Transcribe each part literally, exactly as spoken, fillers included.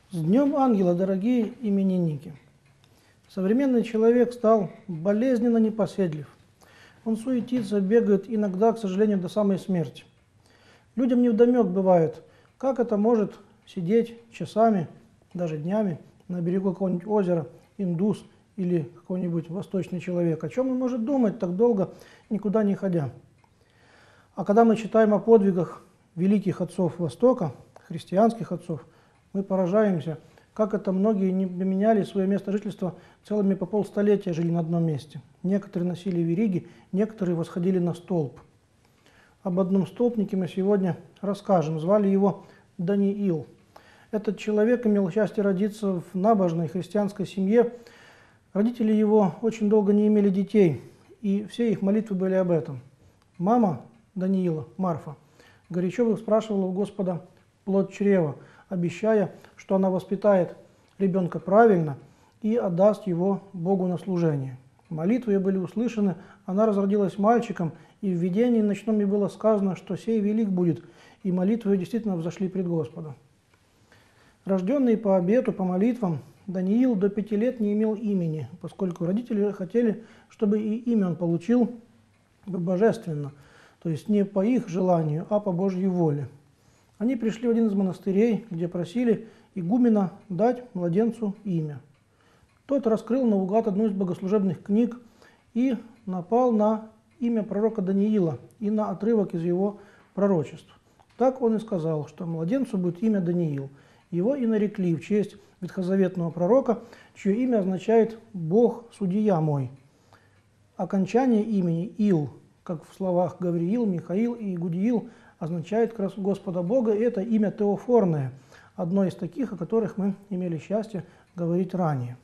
С Днем Ангела, дорогие именинники! Современный человек стал болезненно непоседлив. Он суетится, бегает, иногда, к сожалению, до самой смерти. Людям невдомек бывает, как это может сидеть часами, даже днями, на берегу какого-нибудь озера индус или какой-нибудь восточный человек. О чем он может думать так долго, никуда не ходя? А когда мы читаем о подвигах великих отцов Востока, христианских отцов, мы поражаемся, как это многие не меняли свое место жительства, целыми по полстолетия жили на одном месте. Некоторые носили вериги, некоторые восходили на столб. Об одном столпнике мы сегодня расскажем. Звали его Даниил. Этот человек имел счастье родиться в набожной христианской семье. Родители его очень долго не имели детей, и все их молитвы были об этом. Мама Даниила, Марфа, горячо спрашивала у Господа плод чрева, обещая, что она воспитает ребенка правильно и отдаст его Богу на служение. Молитвы ее были услышаны, она разродилась мальчиком, и в видении ночном ей было сказано, что сей велик будет, и молитвы ее действительно взошли пред Господа. Рожденный по обету, по молитвам, Даниил до пяти лет не имел имени, поскольку родители хотели, чтобы и имя он получил божественно, то есть не по их желанию, а по Божьей воле. Они пришли в один из монастырей, где просили игумена дать младенцу имя. Тот раскрыл наугад одну из богослужебных книг и напал на имя пророка Даниила и на отрывок из его пророчеств. Так он и сказал, что младенцу будет имя Даниил. Его и нарекли в честь ветхозаветного пророка, чье имя означает «Бог, судья мой». Окончание имени Ил, как в словах Гавриил, Михаил и Гудиил, означает как раз Господа Бога, и это имя Теофорное, одно из таких, о которых мы имели счастье говорить ранее.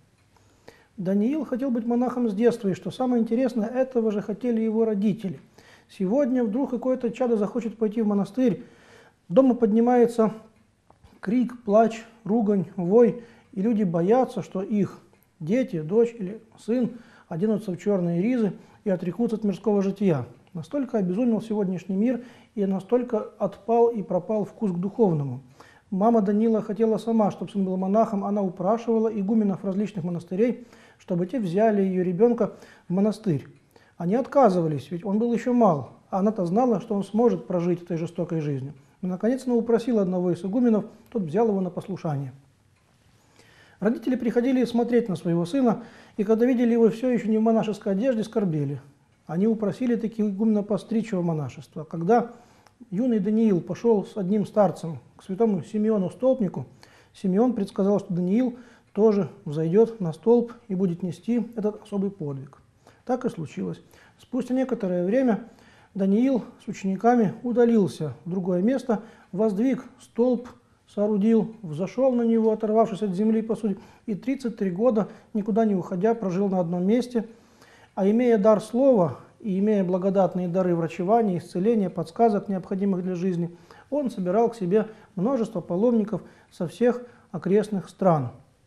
Даниил хотел быть монахом с детства, и что самое интересное, этого же хотели его родители. Сегодня вдруг какое-то чадо захочет пойти в монастырь, дома поднимается крик, плач, ругань, вой, и люди боятся, что их дети, дочь или сын оденутся в черные ризы и отрекутся от мирского жития. Настолько обезумел сегодняшний мир и настолько отпал и пропал вкус к духовному. Мама Даниила хотела сама, чтобы сын был монахом, она упрашивала игуменов различных монастырей, чтобы те взяли ее ребенка в монастырь. Они отказывались, ведь он был еще мал, а она-то знала, что он сможет прожить этой жестокой жизнью. И, наконец, она упросила одного из игуменов, тот взял его на послушание. Родители приходили смотреть на своего сына, и когда видели его все еще не в монашеской одежде, скорбели. Они упросили таких игумена постричь его монашество. Когда юный Даниил пошел с одним старцем к святому Симеону Столпнику, Симеон предсказал, что Даниил тоже взойдет на столб и будет нести этот особый подвиг. Так и случилось. Спустя некоторое время Даниил с учениками удалился в другое место, воздвиг столб, соорудил, взошел на него, оторвавшись от земли, по сути, и тридцать три года, никуда не уходя, прожил на одном месте. А имея дар слова и имея благодатные дары врачевания, исцеления, подсказок, необходимых для жизни, он собирал к себе множество паломников со всех окрестных стран,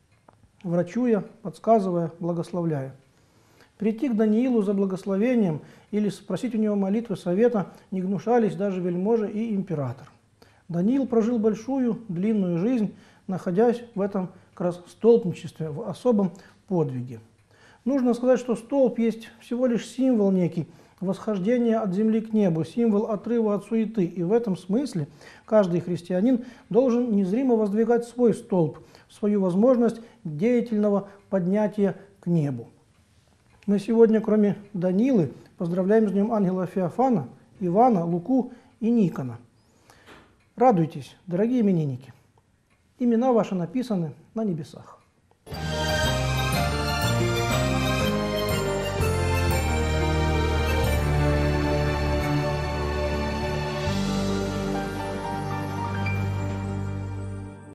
врачуя, подсказывая, благословляя. Прийти к Даниилу за благословением или спросить у него молитвы, совета не гнушались даже вельможи и император. Даниил прожил большую, длинную жизнь, находясь в этом как раз столпничестве, в особом подвиге. Нужно сказать, что столб есть всего лишь символ некий, восхождения от земли к небу, символ отрыва от суеты. И в этом смысле каждый христианин должен незримо воздвигать свой столб, свою возможность деятельного поднятия к небу. Мы сегодня, кроме Данилы, поздравляем с Днем Ангела Феофана, Ивана, Луку и Никона. Радуйтесь, дорогие именинники! Имена ваши написаны на небесах.